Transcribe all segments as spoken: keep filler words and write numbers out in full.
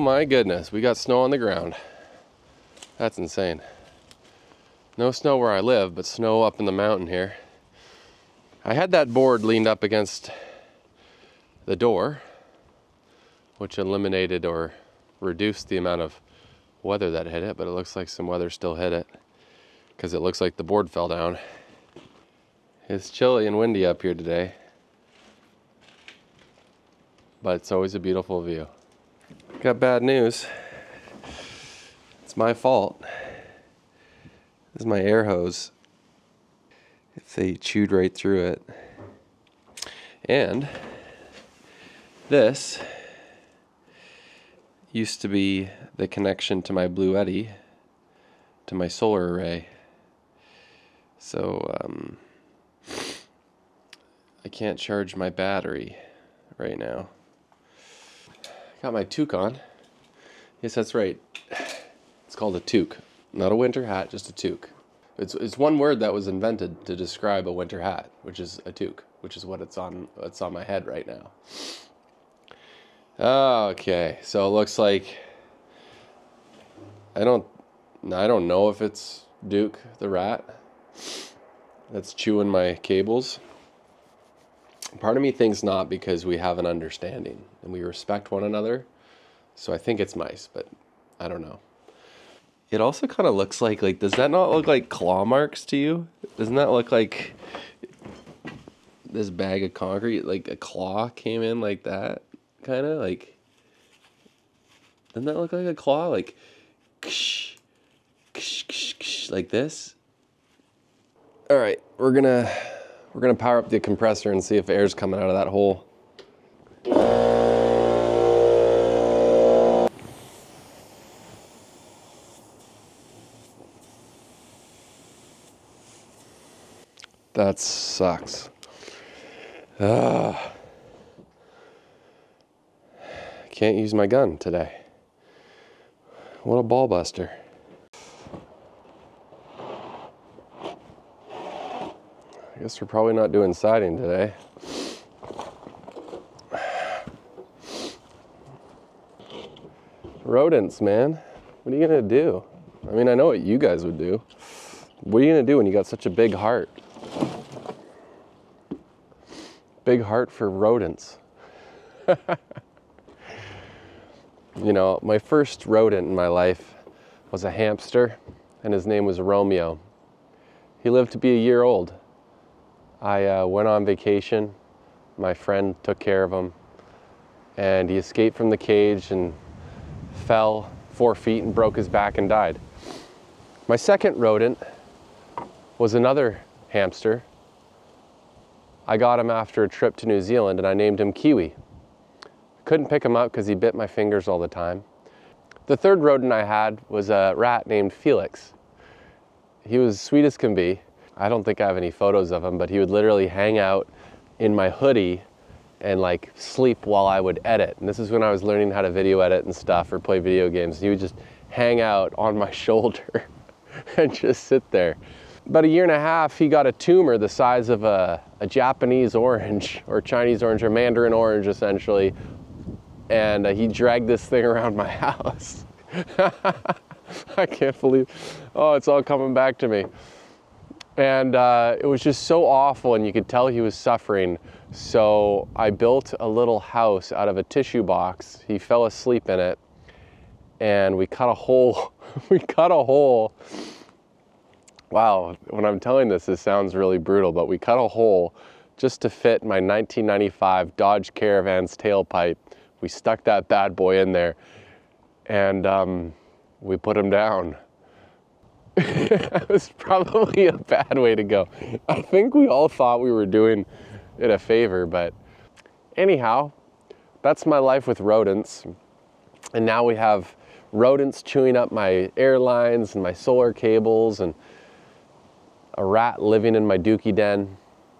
my goodness, we got snow on the ground. That's insane. No snow where I live, but snow up in the mountain here. I had that board leaned up against the door, which eliminated or reduced the amount of weather that hit it, but it looks like some weather still hit it because it looks like the board fell down. It's chilly and windy up here today, but it's always a beautiful view. Got bad news. It's my fault. This is my air hose. If they chewed right through it. And this used to be the connection to my Bluetti, to my solar array. So um, I can't charge my battery right now. Got my toque on. Yes, that's right. It's called a toque. Not a winter hat, just a toque. It's, it's one word that was invented to describe a winter hat, which is a toque, which is what it's on, it's on my head right now. Okay, so it looks like, I don't, I don't know if it's Duke the rat that's chewing my cables. Part of me thinks not, because we have an understanding and we respect one another. So I think it's mice, but I don't know. It also kind of looks like, like, does that not look like claw marks to you? Doesn't that look like this bag of concrete, like a claw came in like that? Kind of like, doesn't that look like a claw? Like, ksh, ksh, ksh, ksh, like this? All right, we're gonna, we're gonna power up the compressor and see if air's coming out of that hole. That sucks. Ugh. Can't use my gun today. What a ball buster. I guess we're probably not doing siding today. Rodents, man. What are you gonna do? I mean, I know what you guys would do. What are you gonna do when you got such a big heart? Big heart for rodents. You know, my first rodent in my life was a hamster, and his name was Romeo. He lived to be a year old. I uh, went on vacation. My friend took care of him, and he escaped from the cage and fell four feet and broke his back and died. My second rodent was another hamster. I got him after a trip to New Zealand, and I named him Kiwi. Couldn't pick him up because he bit my fingers all the time. The third rodent I had was a rat named Felix. He was sweet as can be. I don't think I have any photos of him, but he would literally hang out in my hoodie and like sleep while I would edit. And this is when I was learning how to video edit and stuff, or play video games. He would just hang out on my shoulder and just sit there. About a year and a half, he got a tumor the size of a, a Japanese orange, or Chinese orange, or Mandarin orange, essentially. And uh, he dragged this thing around my house. I can't believe, oh, it's all coming back to me. And uh, it was just so awful, and you could tell he was suffering. So I built a little house out of a tissue box. He fell asleep in it, and we cut a hole. we cut a hole. Wow, when I'm telling this, this sounds really brutal, but we cut a hole just to fit my nineteen ninety-five Dodge Caravan's tailpipe. We stuck that bad boy in there, and um, we put him down. It was probably a bad way to go. I think we all thought we were doing it a favor, but anyhow, that's my life with rodents. And now we have rodents chewing up my air lines and my solar cables, and a rat living in my dookie den.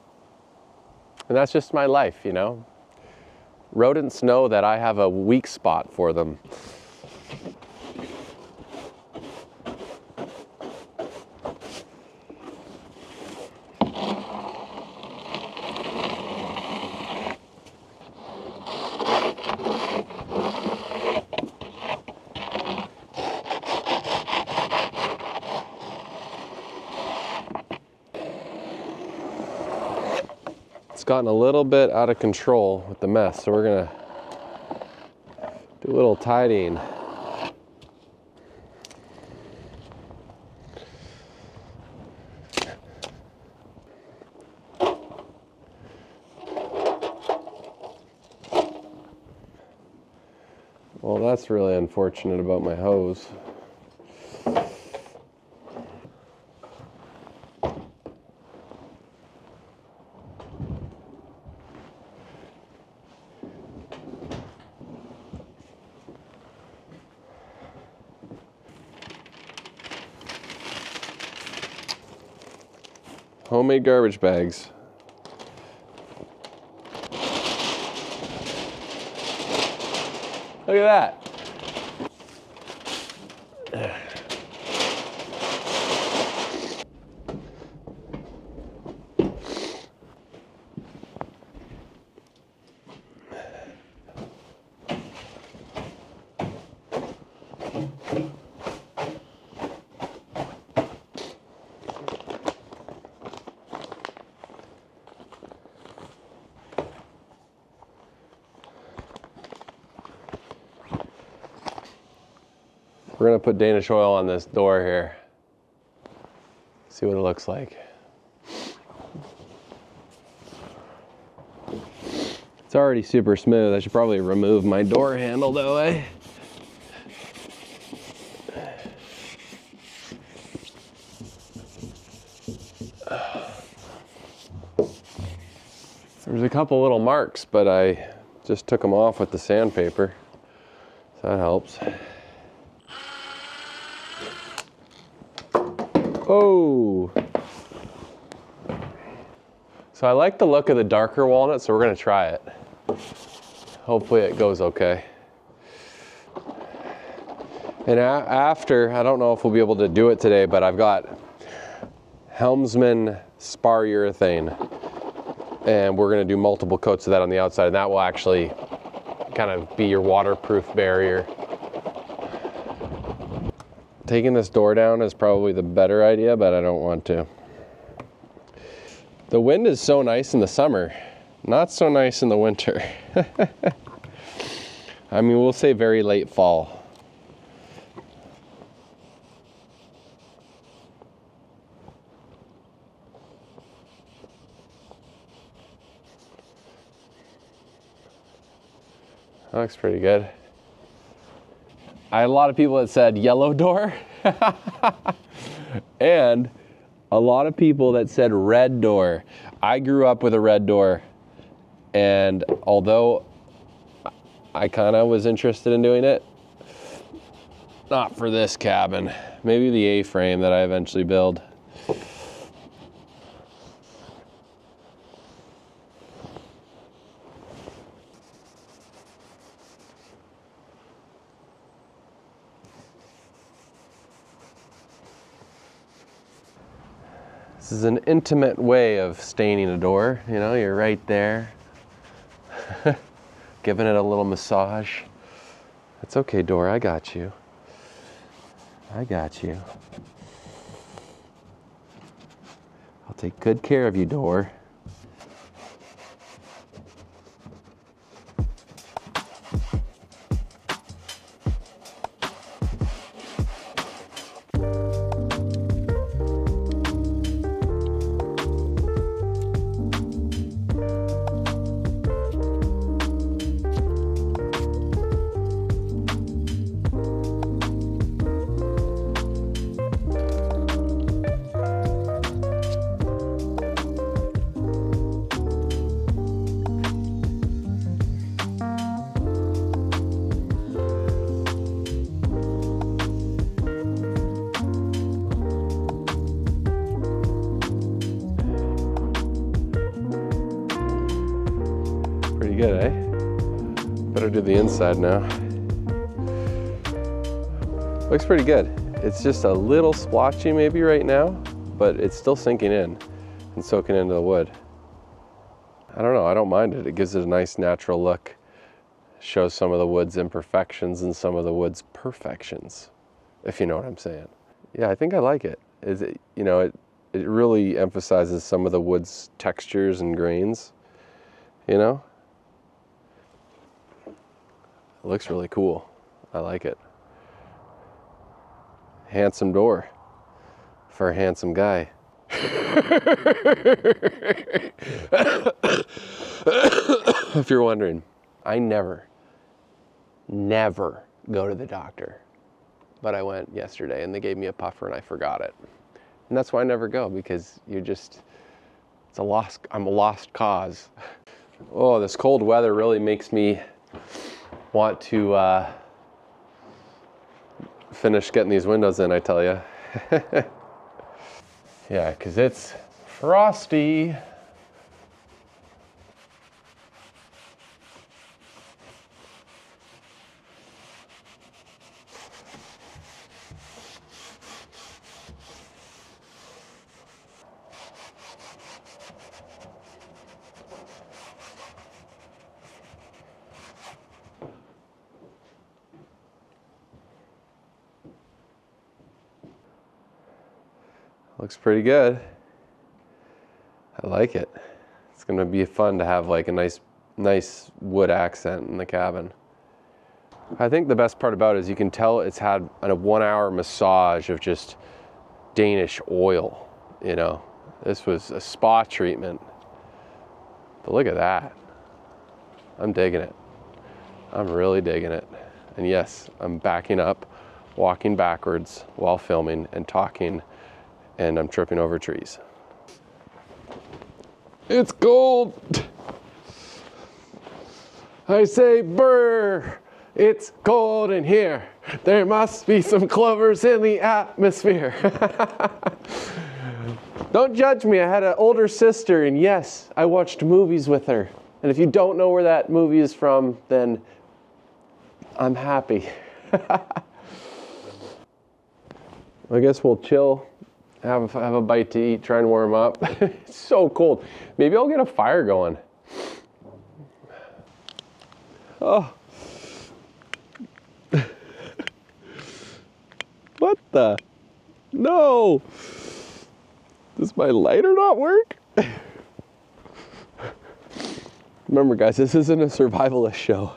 And that's just my life, you know? Rodents know that I have a weak spot for them. it's gotten a little bit out of control with the mess, so we're gonna do a little tidying. Well, that's really unfortunate about my hose. Homemade garbage bags. Look at that. We're gonna put Danish oil on this door here. See what it looks like. It's already super smooth. I should probably remove my door handle though, eh? There's a couple little marks, but I just took them off with the sandpaper, so that helps. Oh! So I like the look of the darker walnut, so we're gonna try it. Hopefully it goes okay. And after, I don't know if we'll be able to do it today, but I've got Helmsman spar urethane, and we're gonna do multiple coats of that on the outside, and that will actually kind of be your waterproof barrier. Taking this door down is probably the better idea, but I don't want to. The wind is so nice in the summer, not so nice in the winter. I mean, we'll say very late fall. That looks pretty good. I had a lot of people that said yellow door and a lot of people that said red door. I grew up with a red door, and although I kind of was interested in doing it, not for this cabin, maybe the A-frame that I eventually build. This is an intimate way of staining a door. You know, you're right there, giving it a little massage. It's okay, door, I got you. I got you. I'll take good care of you, door. Good, eh? Better do the inside now. Looks pretty good. It's just a little splotchy maybe right now, but it's still sinking in and soaking into the wood. I don't know, I don't mind it. It gives it a nice natural look. Shows some of the wood's imperfections and some of the wood's perfections, if you know what I'm saying. Yeah, I think I like it. Is it, you know, it, it really emphasizes some of the wood's textures and grains. you know? It looks really cool. I like it. Handsome door for a handsome guy. If you're wondering, I never, never go to the doctor. But I went yesterday and they gave me a puffer and I forgot it. And that's why I never go, because you're just, it's a lost, I'm a lost cause. Oh, this cold weather really makes me want to uh, finish getting these windows in, I tell you. Yeah, because it's frosty. Looks pretty good. I like it. It's gonna be fun to have like a nice, nice wood accent in the cabin. I think the best part about it is you can tell it's had a one hour massage of just Danish oil, you know. This was a spa treatment. But look at that. I'm digging it. I'm really digging it. And yes, I'm backing up, walking backwards while filming and talking, and I'm tripping over trees. It's cold. I say, brr, it's cold in here. There must be some clovers in the atmosphere. Don't judge me, I had an older sister, and yes, I watched movies with her. And if you don't know where that movie is from, then I'm happy. I guess we'll chill. Have a, have a bite to eat, try and warm up. It's so cold. Maybe I'll get a fire going. Oh. What the? No. Does my lighter not work? Remember guys, this isn't a survivalist show.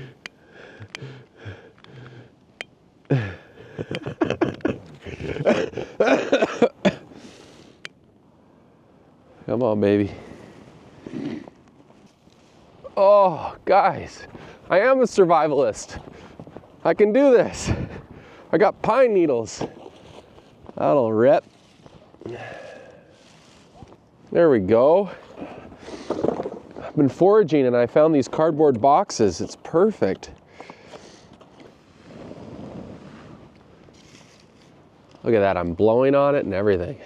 Come on, baby. Oh, guys, I am a survivalist. I can do this. I got pine needles. That'll rip. There we go. I've been foraging and I found these cardboard boxes. It's perfect. Look at that, I'm blowing on it and everything.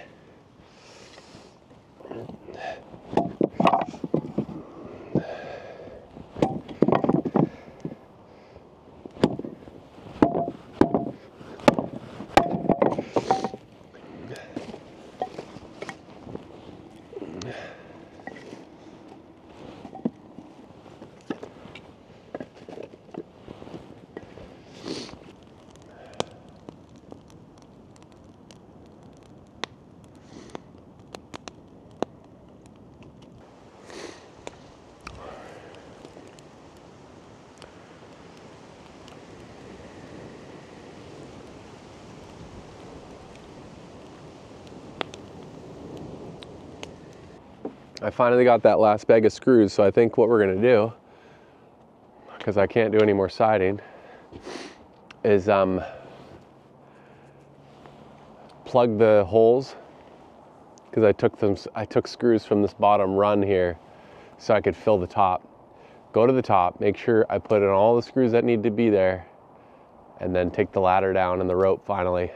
I finally got that last bag of screws, so I think what we're gonna do, because I can't do any more siding, is um, plug the holes, because I took them, I took screws from this bottom run here so I could fill the top. Go to the top, make sure I put in all the screws that need to be there, and then take the ladder down and the rope finally.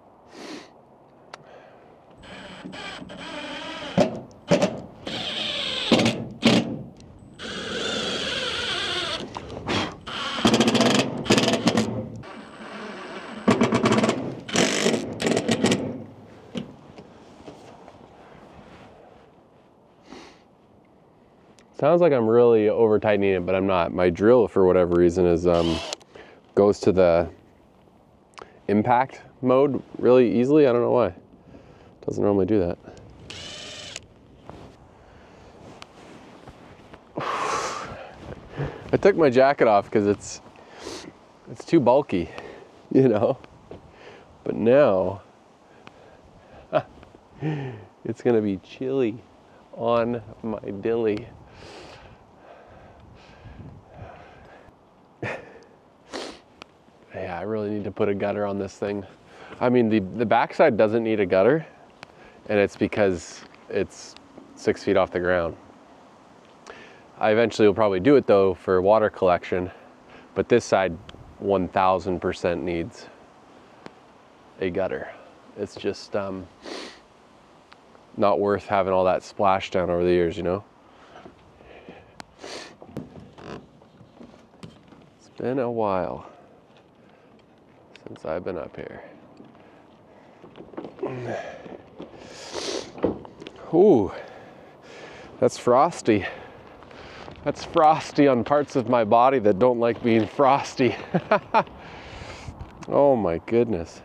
Sounds like I'm really over tightening it, but I'm not. My drill, for whatever reason, is um, goes to the impact mode really easily. I don't know why. It doesn't normally do that. I took my jacket off because it's it's too bulky, you know. But now it's gonna be chilly on my dilly. Yeah, I really need to put a gutter on this thing. I mean, the, the backside doesn't need a gutter, and it's because it's six feet off the ground. I eventually will probably do it though for water collection, but this side one thousand percent needs a gutter. It's just um, not worth having all that splashdown over the years, you know? It's been a while since I've been up here. Ooh, that's frosty. That's frosty on parts of my body that don't like being frosty. Oh my goodness.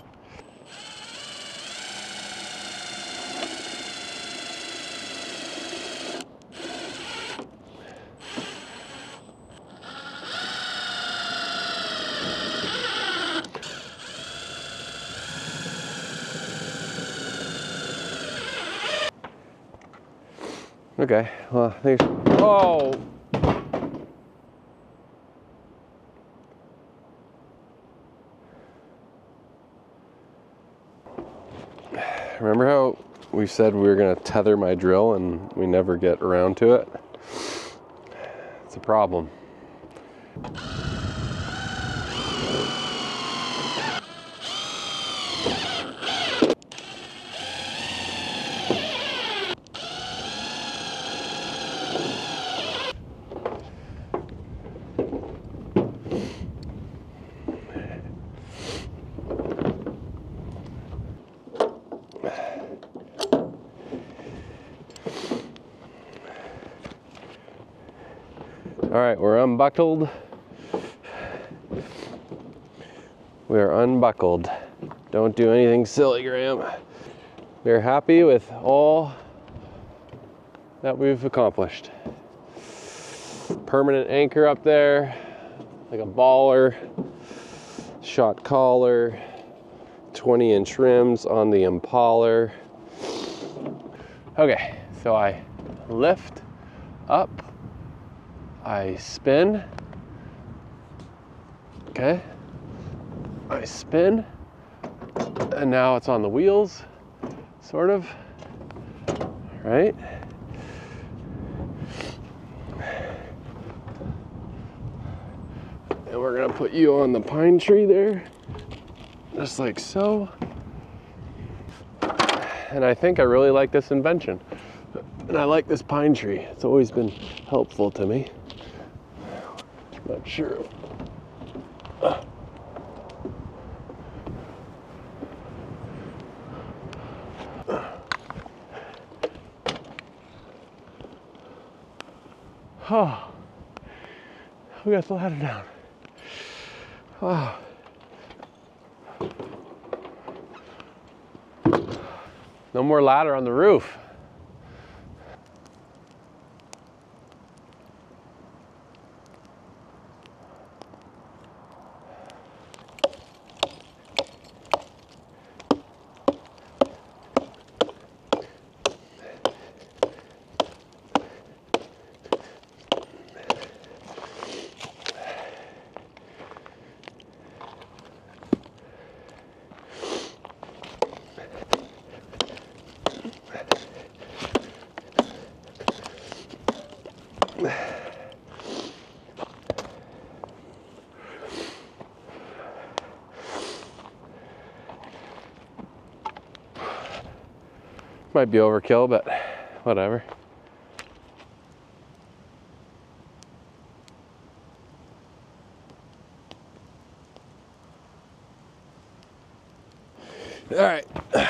Okay, well, I think, oh! Remember how we said we were gonna tether my drill and we never get around to it? It's a problem. All right, we're unbuckled. We're unbuckled. Don't do anything silly, Graham. We're happy with all that we've accomplished. Permanent anchor up there, like a baller, shot collar, twenty inch rims on the Impaler. Okay, so I lift up, I spin, okay, I spin, and now it's on the wheels, sort of, right? And we're gonna put you on the pine tree there, just like so. And I think I really like this invention. And I like this pine tree. It's always been helpful to me. Not sure. Uh. Oh, we got the ladder down. Oh. No more ladder on the roof. Might be overkill, but whatever. All right,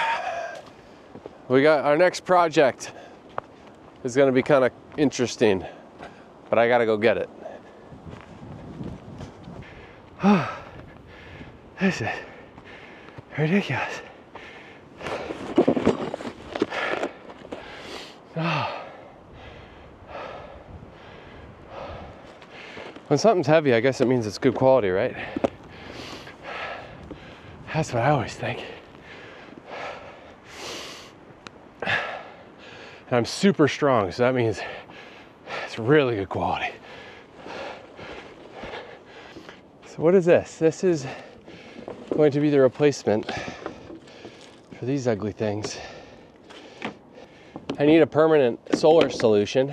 we got our next project is going to be kind of interesting, but I got to go get it. Oh, this is ridiculous. Oh. When something's heavy, I guess it means it's good quality, right? That's what I always think. And I'm super strong, so that means it's really good quality. So what is this? This is going to be the replacement for these ugly things. I need a permanent solar solution,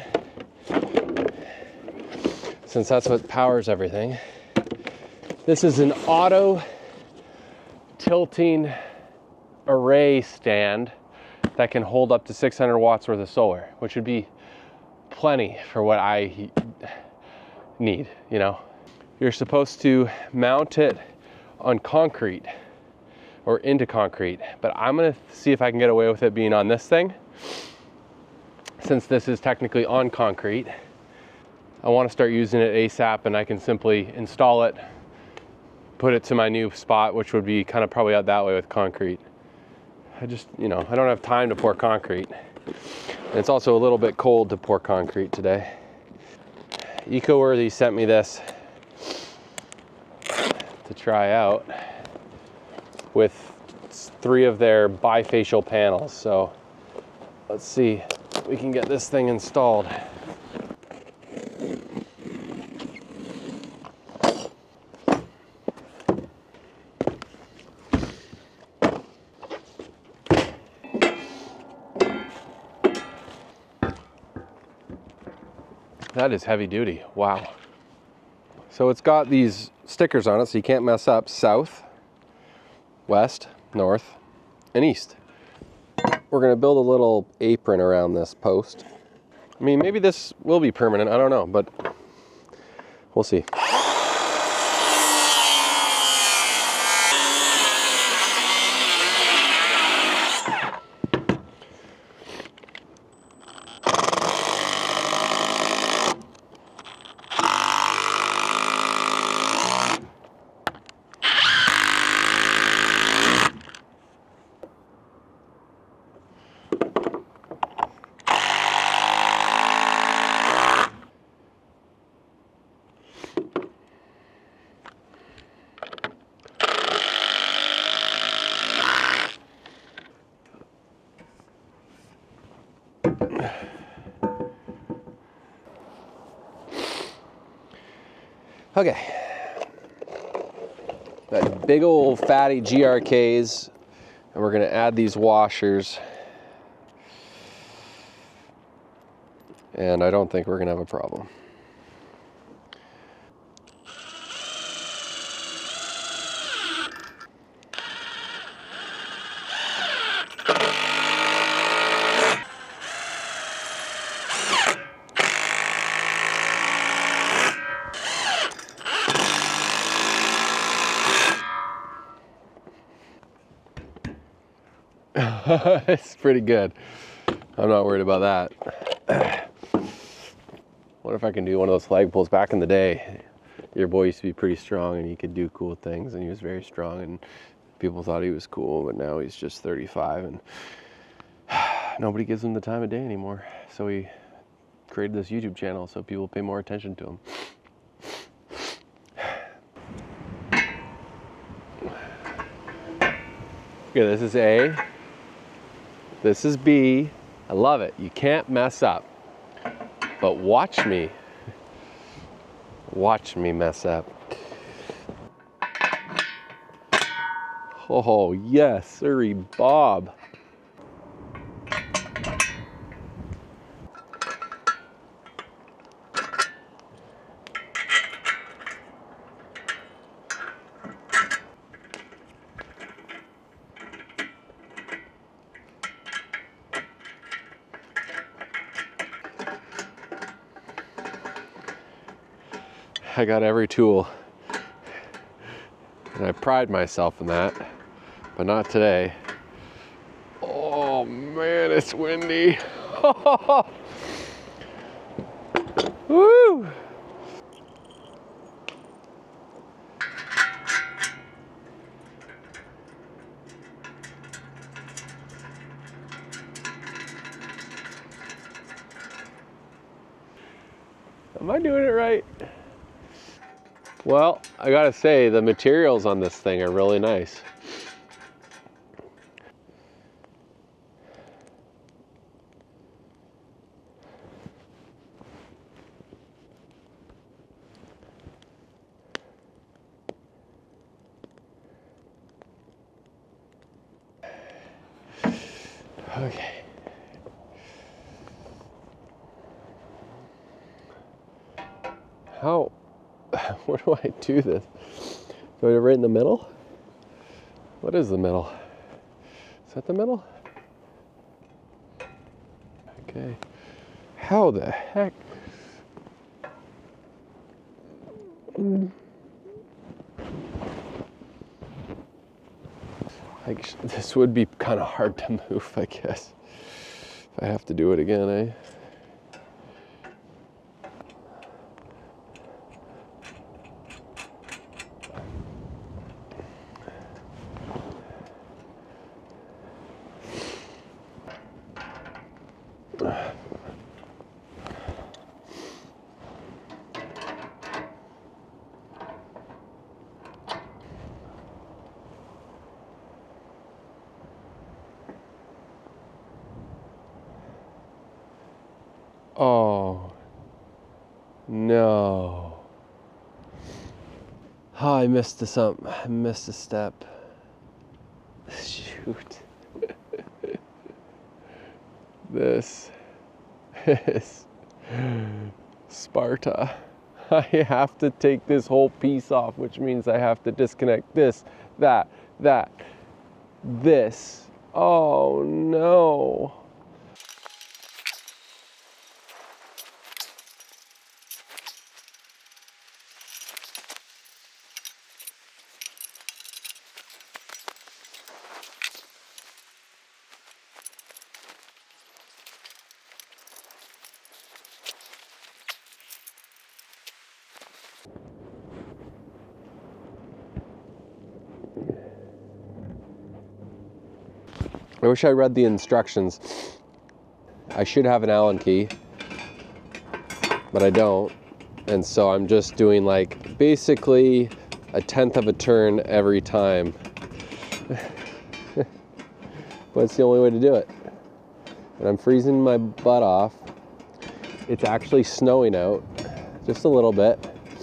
since that's what powers everything. This is an auto tilting array stand that can hold up to six hundred watts worth of solar, which would be plenty for what I need, you know. You're supposed to mount it on concrete or into concrete, but I'm gonna see if I can get away with it being on this thing. Since this is technically on concrete, I want to start using it ASAP, and I can simply install it, put it to my new spot, which would be kind of probably out that way with concrete. I just, you know, I don't have time to pour concrete. And it's also a little bit cold to pour concrete today. EcoWorthy sent me this to try out with three of their bifacial panels. So let's see if we can get this thing installed. That is heavy duty, wow. So it's got these stickers on it so you can't mess up south, west, north, and east. We're gonna build a little apron around this post. I mean, maybe this will be permanent, I don't know, but we'll see. Okay, got big old fatty G R Ks, and we're gonna add these washers. And I don't think we're gonna have a problem. It's pretty good. I'm not worried about that. What if I can do one of those flag pulls? Back in the day, your boy used to be pretty strong and he could do cool things, and he was very strong and people thought he was cool, but now he's just thirty-five and nobody gives him the time of day anymore. So he created this YouTube channel so people pay more attention to him. Okay, this is A. This is B. I love it. You can't mess up. But watch me. Watch me mess up. Oh, yes, sirree, Bob. I got every tool, and I pride myself in that, but not today. Oh man, it's windy. Woo! Am I doing it right? Well, I gotta say, the materials on this thing are really nice. Okay. How, where do I do this? Do I do it right in the middle? What is the middle? Is that the middle? Okay. How the heck? Mm. Like, this would be kind of hard to move, I guess. If I have to do it again, eh? Oh, no. Oh, I missed a something. I missed a step. Shoot. This is Sparta. I have to take this whole piece off, which means I have to disconnect this, that, that, this. Oh, no. I wish I read the instructions. I should have an Allen key, but I don't. And so I'm just doing like basically a tenth of a turn every time. But it's the only way to do it. And I'm freezing my butt off. It's actually snowing out, just a little bit.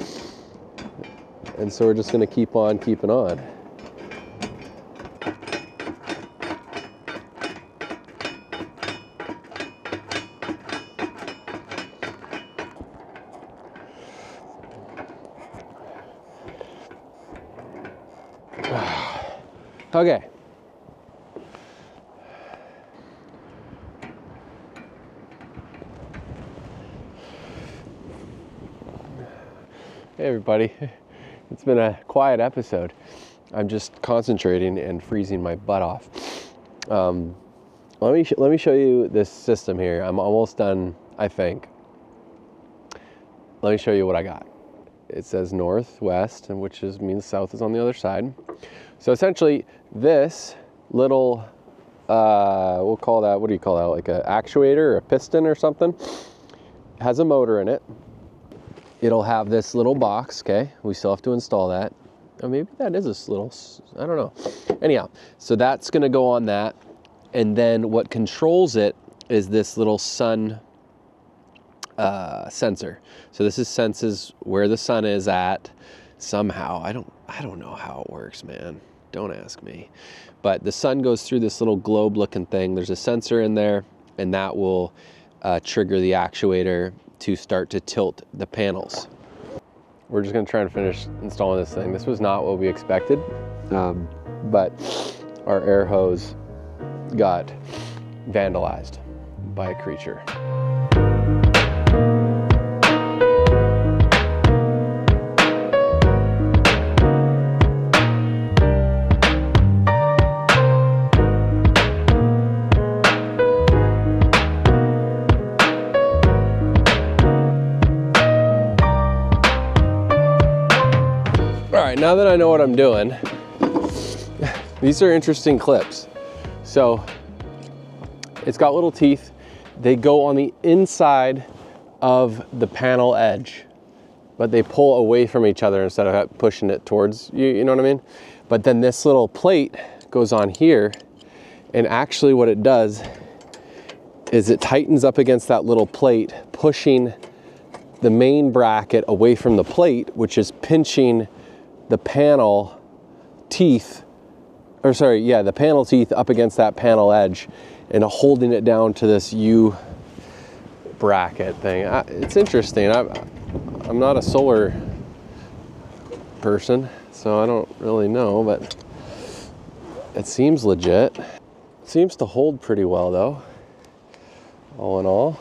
And so we're just gonna keep on keeping on. Okay. Hey everybody, it's been a quiet episode. I'm just concentrating and freezing my butt off. Um, let me let me show you this system here. I'm almost done, I think. Let me show you what I got. It says northwest, and which is means south is on the other side. So essentially, this little, uh, we'll call that, what do you call that? Like an actuator or a piston or something, has a motor in it. It'll have this little box, okay? We still have to install that. Or maybe that is a little, I don't know. Anyhow, so that's gonna go on that. And then what controls it is this little sun uh, sensor. So this is senses where the sun is at somehow. I don't, I don't know how it works, man. Don't ask me. But the sun goes through this little globe looking thing. There's a sensor in there, and that will uh, trigger the actuator to start to tilt the panels. We're just gonna try and finish installing this thing. This was not what we expected, um, but our air hose got vandalized by a creature. Now that I know what I'm doing, these are interesting clips. So it's got little teeth. They go on the inside of the panel edge. but they pull away from each other instead of pushing it towards you, you know what I mean? But then this little plate goes on here, and actually what it does is it tightens up against that little plate, pushing the main bracket away from the plate, which is pinching the panel teeth, or sorry, yeah, the panel teeth up against that panel edge and holding it down to this U bracket thing. It's interesting. I, I'm not a solar person, so I don't really know, but it seems legit. It seems to hold pretty well though, all in all.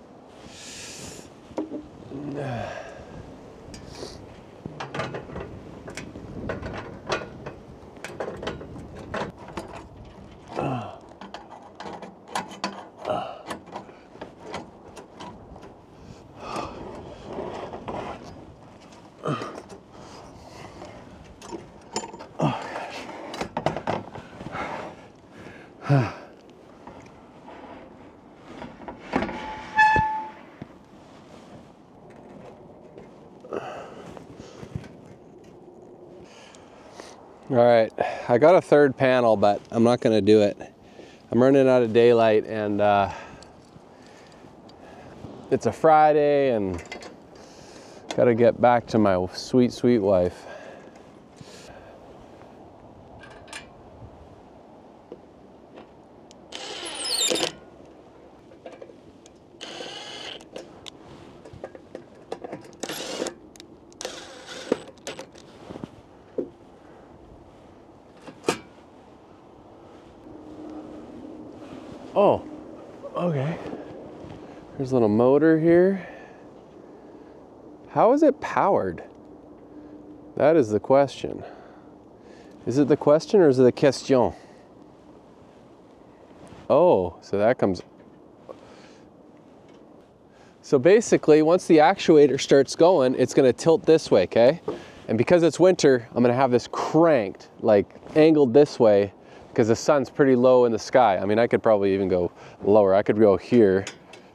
All right, I got a third panel, but I'm not gonna do it. I'm running out of daylight, and uh, it's a Friday, and gotta get back to my sweet, sweet wife. Oh, okay. There's a little motor here. How is it powered? That is the question. Is it the question or is it the question? Oh, so that comes. So basically, once the actuator starts going, it's gonna tilt this way, okay? And because it's winter, I'm gonna have this cranked, like angled this way, because the sun's pretty low in the sky. I mean, I could probably even go lower. I could go here,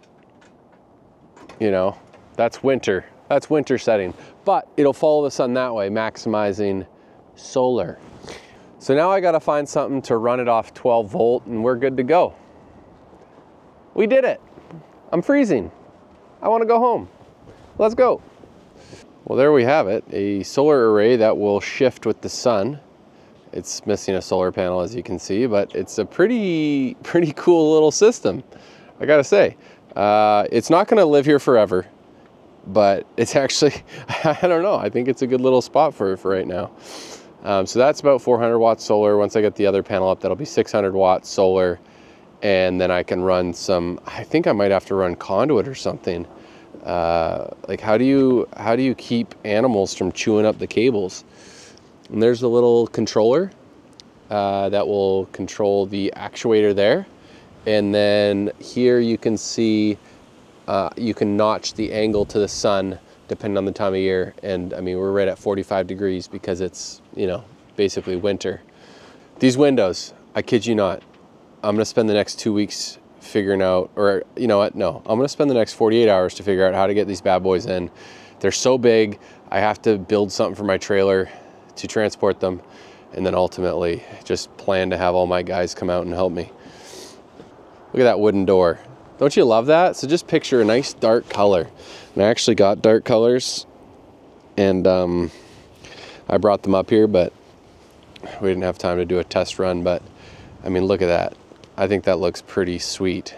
you know, that's winter. That's winter setting, but it'll follow the sun that way, maximizing solar. So now I gotta find something to run it off twelve volt and we're good to go. We did it. I'm freezing. I wanna go home. Let's go. Well, there we have it, a solar array that will shift with the sun. It's missing a solar panel, as you can see, but it's a pretty, pretty cool little system, I gotta say. Uh, it's not gonna live here forever, but it's actually, I don't know, I think it's a good little spot for it for right now. Um, so that's about four hundred watts solar. Once I get the other panel up, that'll be six hundred watts solar. And then I can run some, I think I might have to run conduit or something. Uh, like how do you, how do you keep animals from chewing up the cables? And there's a little controller uh, that will control the actuator there. And then here you can see, uh, you can notch the angle to the sun depending on the time of year. And I mean, we're right at forty-five degrees because it's, you know, basically winter. These windows, I kid you not, I'm gonna spend the next two weeks figuring out, or you know what, no, I'm gonna spend the next forty-eight hours to figure out how to get these bad boys in. They're so big, I have to build something for my trailer to transport them, and then ultimately just plan to have all my guys come out and help me. Look at that wooden door. Don't you love that? So just picture a nice dark color. And I actually got dark colors, and um, I brought them up here, but we didn't have time to do a test run. But I mean, look at that. I think that looks pretty sweet.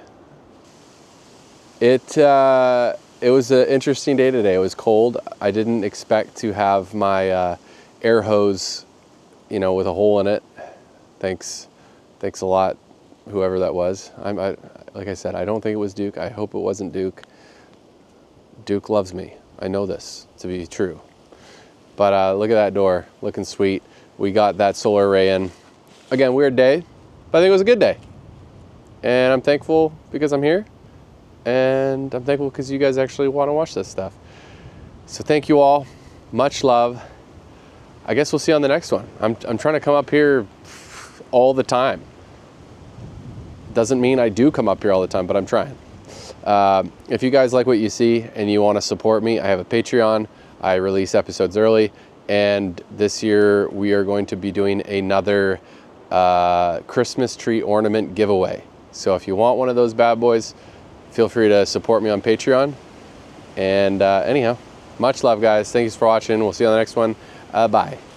It, uh, it was an interesting day today. It was cold. I didn't expect to have my uh, air hose, you know, with a hole in it. Thanks, thanks a lot, whoever that was. I'm, I, like I said, I don't think it was Duke. I hope it wasn't Duke. Duke loves me. I know this to be true. But uh, look at that door, looking sweet. We got that solar array in. Again, weird day, but I think it was a good day. And I'm thankful because I'm here. And I'm thankful because you guys actually want to watch this stuff. So thank you all. Much love. I guess we'll see you on the next one. I'm, I'm trying to come up here all the time. Doesn't mean I do come up here all the time, but I'm trying. Uh, if you guys like what you see and you want to support me, I have a Patreon. I release episodes early. And this year we are going to be doing another uh, Christmas tree ornament giveaway. So if you want one of those bad boys, feel free to support me on Patreon. And uh, anyhow, much love, guys. Thanks for watching. We'll see you on the next one. Uh, bye.